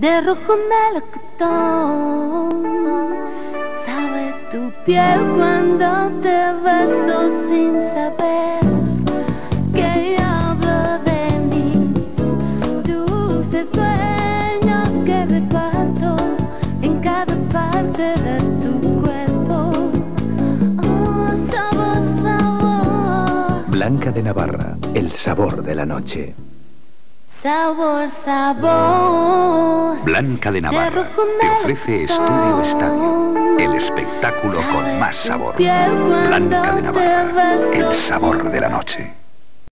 de rojo melocotón. Sabe tu piel cuando te beso sin saber que hablo de mis dulces sueños que reparto en cada parte de tu cuerpo. Oh, sabor, sabor. Blanca de Navarra, el sabor de la noche. Sabor, sabor. Blanca de Navarra te ofrece Estudio Estadio, el espectáculo con más sabor. Blanca de Navarra, el sabor de la noche.